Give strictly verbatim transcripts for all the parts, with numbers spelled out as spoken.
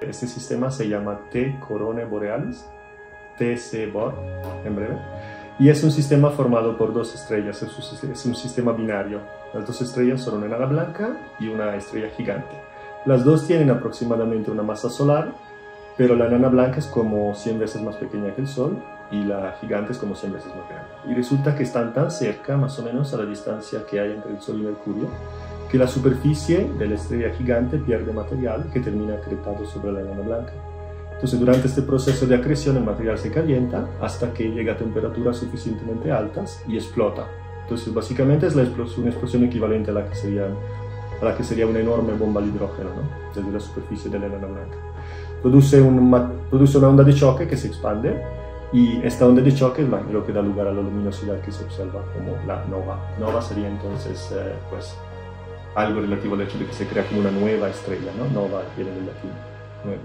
este, este sistema se llama T Coronae Borealis, T C B O R en breve, y es un sistema formado por dos estrellas, es un sistema binario. Las dos estrellas son una enana blanca y una estrella gigante. Las dos tienen aproximadamente una masa solar, pero la enana blanca es como cien veces más pequeña que el Sol y la gigante es como cien veces más grande. Y resulta que están tan cerca, más o menos a la distancia que hay entre el Sol y Mercurio, que la superficie de la estrella gigante pierde material que termina acretado sobre la enana blanca. Entonces, durante este proceso de acreción, el material se calienta hasta que llega a temperaturas suficientemente altas y explota. Entonces, básicamente es la explosión, una explosión equivalente a la que sería, a la que sería una enorme bomba de hidrógeno, ¿no? Desde la superficie de la enana blanca. Produce, un, produce una onda de choque que se expande, y esta onda de choque es lo que da lugar a la luminosidad que se observa como la nova. Nova sería entonces eh, pues, algo relativo al hecho de que se crea como una nueva estrella, ¿no? Nova viene del latín, nuevo.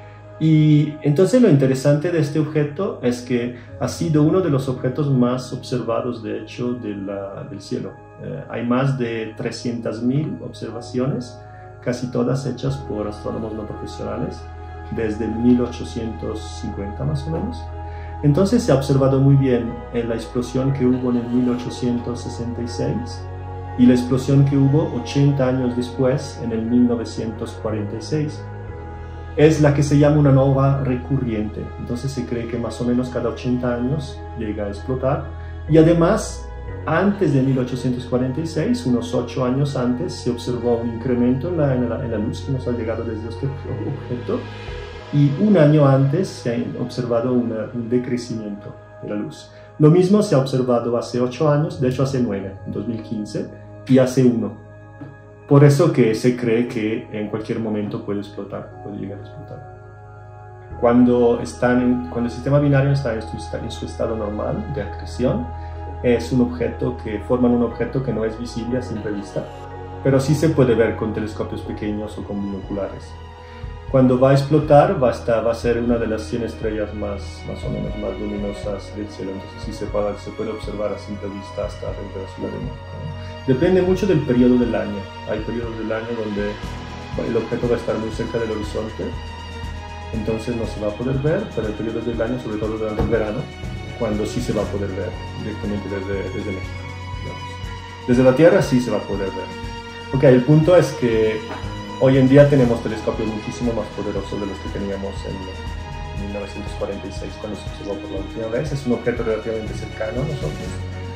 Y entonces lo interesante de este objeto es que ha sido uno de los objetos más observados, de hecho, de la, del cielo. Eh, hay más de trescientas mil observaciones, casi todas hechas por astrónomos no profesionales, desde mil ochocientos cincuenta más o menos. Entonces se ha observado muy bien en la explosión que hubo en el mil ochocientos sesenta y seis y la explosión que hubo ochenta años después, en el mil novecientos cuarenta y seis. Es la que se llama una nova recurrente. Entonces se cree que más o menos cada ochenta años llega a explotar. Y además, antes de mil ochocientos cuarenta y seis, unos ocho años antes, se observó un incremento en la, en la, en la luz que nos ha llegado desde este objeto. Y un año antes se ha observado una, un decrecimiento de la luz. Lo mismo se ha observado hace ocho años, de hecho hace nueve, en dos mil quince, y hace uno. Por eso que se cree que en cualquier momento puede explotar, puede llegar a explotar. Cuando, están en, cuando el sistema binario está en su, en su estado normal de acreción, es un objeto que forman un objeto que no es visible a simple vista, pero sí se puede ver con telescopios pequeños o con binoculares. Cuando va a explotar, va a, estar, va a ser una de las cien estrellas más, más o menos más luminosas del cielo, entonces sí se puede, se puede observar a simple vista hasta dentro de la Ciudad de México. Depende mucho del periodo del año. Hay periodos del año donde el objeto va a estar muy cerca del horizonte, entonces no se va a poder ver, pero hay periodos del año, sobre todo durante el verano, cuando sí se va a poder ver directamente desde, desde México, digamos. Desde la Tierra sí se va a poder ver. Ok, el punto es que hoy en día tenemos telescopios muchísimo más poderosos de los que teníamos en mil novecientos cuarenta y seis cuando se observó por la última vez. Es un objeto relativamente cercano a nosotros.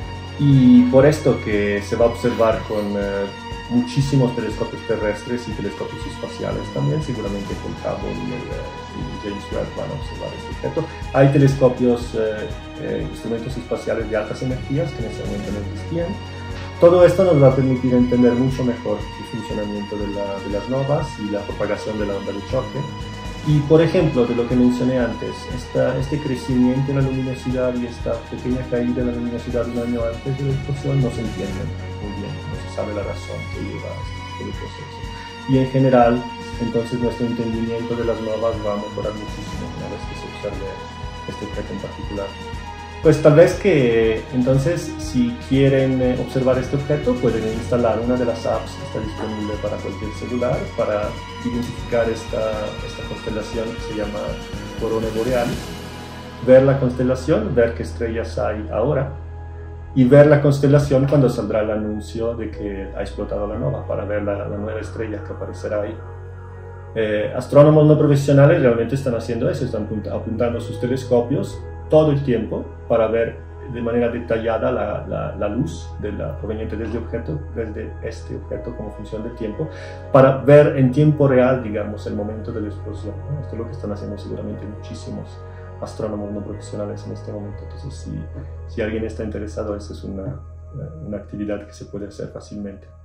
Y por esto que se va a observar con eh, muchísimos telescopios terrestres y telescopios espaciales también, seguramente con Hubble y, el, y James Webb van a observar este objeto. Hay telescopios, eh, eh, instrumentos espaciales de altas energías que en ese momento no existían. Todo esto nos va a permitir entender mucho mejor el funcionamiento de, la, de las novas y la propagación de la onda de choque. Y, por ejemplo, de lo que mencioné antes, esta, este crecimiento en la luminosidad y esta pequeña caída en la luminosidad un año antes de la explosión no se entienden muy bien, no se sabe la razón que lleva a este tipo de proceso. Y en general, entonces nuestro entendimiento de las novas va a mejorar muchísimo una vez que se observe este objeto en particular. Pues tal vez que entonces si quieren eh, observar este objeto pueden instalar una de las apps que está disponible para cualquier celular para identificar esta, esta constelación que se llama Coronae Borealis, ver la constelación, ver qué estrellas hay ahora y ver la constelación cuando saldrá el anuncio de que ha explotado la nova para ver la, la nueva estrella que aparecerá ahí. Eh, astrónomos no profesionales realmente están haciendo eso, están apuntando sus telescopios todo el tiempo para ver de manera detallada la, la, la luz de la, proveniente desde, objeto, desde este objeto como función del tiempo, para ver en tiempo real, digamos, el momento de la explosión, ¿no? Esto es lo que están haciendo seguramente muchísimos astrónomos no profesionales en este momento. Entonces, si, si alguien está interesado, esa es una, una actividad que se puede hacer fácilmente.